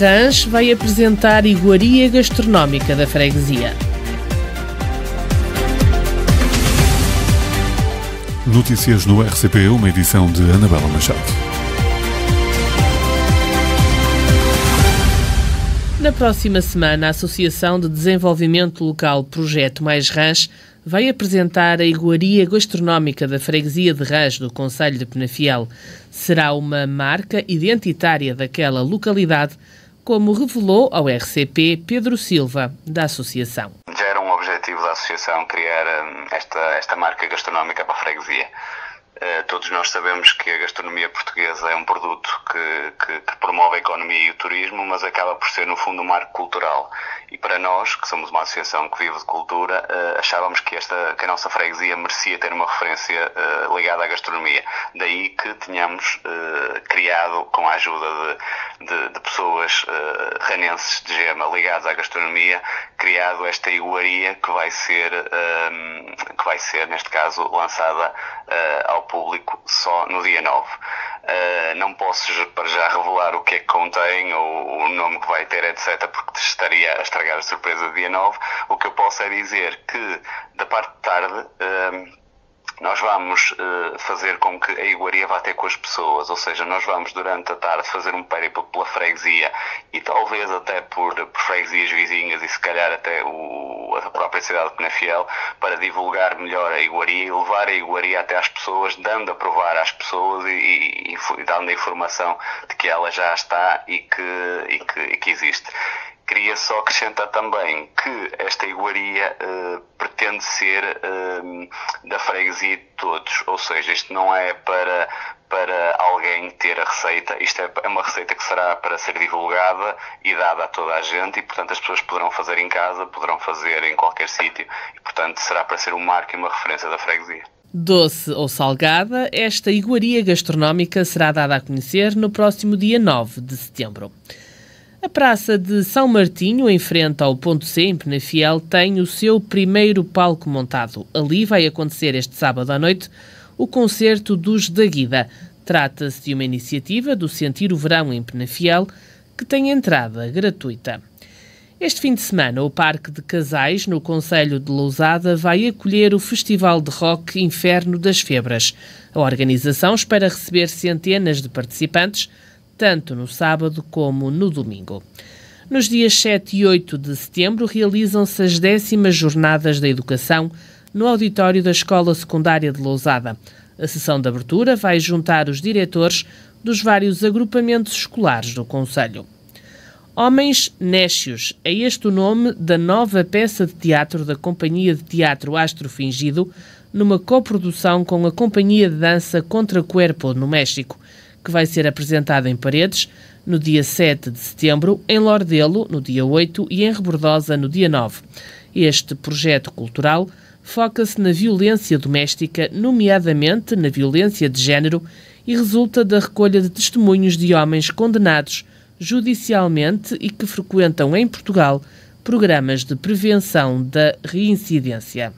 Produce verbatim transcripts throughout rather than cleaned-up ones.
Rãs vai apresentar iguaria gastronómica da freguesia. Notícias no R C P, uma edição de Anabela Machado. Na próxima semana, a Associação de Desenvolvimento Local Projeto Mais Rãs vai apresentar a iguaria gastronómica da freguesia de Rãs do concelho de Penafiel. Será uma marca identitária daquela localidade, como revelou ao R C P Pedro Silva, da associação. Já era um objetivo da associação criar esta, esta marca gastronómica para a freguesia. Uh, todos nós sabemos que a gastronomia portuguesa é um produto que, que, que promove a economia e o turismo, mas acaba por ser, no fundo, um marco cultural. E para nós, que somos uma associação que vive de cultura, uh, achávamos que, esta, que a nossa freguesia merecia ter uma referência uh, ligada à gastronomia. Daí que tínhamos uh, criado, com a ajuda de, de, de pessoas uh, ranenses de Gema ligadas à gastronomia, criado esta iguaria que vai ser, uh, que vai ser neste caso, lançada uh, ao público só no dia nove. Uh, não posso para já revelar o que é que contém ou o nome que vai ter, etcétera, porque estaria a estragar a surpresa do dia nove. O que eu posso é dizer que, da parte de tarde, uh, nós vamos uh, fazer com que a iguaria vá ter com as pessoas, ou seja, nós vamos durante a tarde fazer um périplo pela freguesia e talvez até por, por freguesias vizinhas e se calhar até o, a própria cidade de Penafiel, para divulgar melhor a iguaria e levar a iguaria até às pessoas, dando a provar às pessoas e, e, e dando a informação de que ela já está e que, e que, e que existe. Queria só acrescentar também que esta iguaria uh, pretende ser uh, da freguesia de todos, ou seja, isto não é para, para alguém ter a receita, isto é uma receita que será para ser divulgada e dada a toda a gente e, portanto, as pessoas poderão fazer em casa, poderão fazer em qualquer sítio e, portanto, será para ser um marco e uma referência da freguesia. Doce ou salgada, esta iguaria gastronómica será dada a conhecer no próximo dia nove de setembro. A Praça de São Martinho, em frente ao Ponto C, em Penafiel, tem o seu primeiro palco montado. Ali vai acontecer este sábado à noite o concerto dos da Guida. Trata-se de uma iniciativa do Sentir o Verão em Penafiel, que tem entrada gratuita. Este fim de semana, o Parque de Casais, no concelho de Lousada, vai acolher o Festival de Rock Inferno das Febras. A organização espera receber centenas de participantes, tanto no sábado como no domingo. Nos dias sete e oito de setembro realizam-se as décimas Jornadas da Educação no auditório da Escola Secundária de Lousada. A sessão de abertura vai juntar os diretores dos vários agrupamentos escolares do concelho. Homens Nécios, é este o nome da nova peça de teatro da Companhia de Teatro Astro Fingido, numa coprodução com a Companhia de Dança Contra Cuerpo, no México, que vai ser apresentada em Paredes no dia sete de setembro, em Lordelo no dia oito e em Rebordosa no dia nove. Este projeto cultural foca-se na violência doméstica, nomeadamente na violência de género, e resulta da recolha de testemunhos de homens condenados judicialmente e que frequentam em Portugal programas de prevenção da reincidência.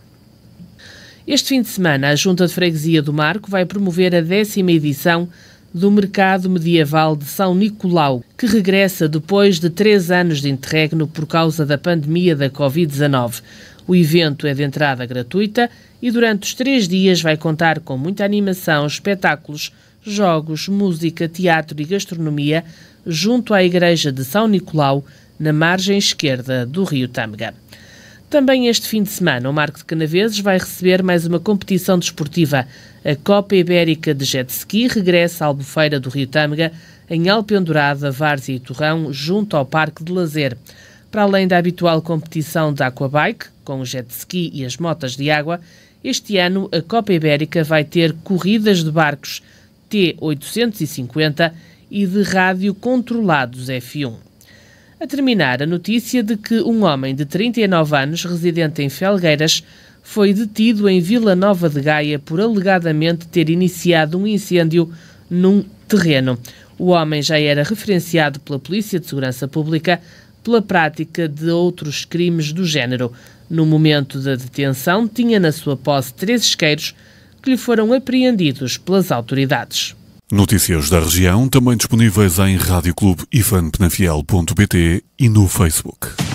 Este fim de semana, a Junta de Freguesia do Marco vai promover a décima edição do Mercado Medieval de São Nicolau, que regressa depois de três anos de interregno por causa da pandemia da covid dezanove. O evento é de entrada gratuita e durante os três dias vai contar com muita animação, espetáculos, jogos, música, teatro e gastronomia junto à Igreja de São Nicolau, na margem esquerda do rio Tâmega. Também este fim de semana, o Marco de Canaveses vai receber mais uma competição desportiva. A Copa Ibérica de Jet Ski regressa à Albufeira do rio Tâmega, em Alpendurada, Várzea e Torrão, junto ao Parque de Lazer. Para além da habitual competição de aquabike, com o jet ski e as motas de água, este ano a Copa Ibérica vai ter corridas de barcos T oitocentos e cinquenta e de rádio controlados F um. A terminar, a notícia de que um homem de trinta e nove anos, residente em Felgueiras, foi detido em Vila Nova de Gaia por alegadamente ter iniciado um incêndio num terreno. O homem já era referenciado pela Polícia de Segurança Pública pela prática de outros crimes do género. No momento da detenção, tinha na sua posse três isqueiros que lhe foram apreendidos pelas autoridades. Notícias da região também disponíveis em rádio clube ifan penafiel ponto pt e no Facebook.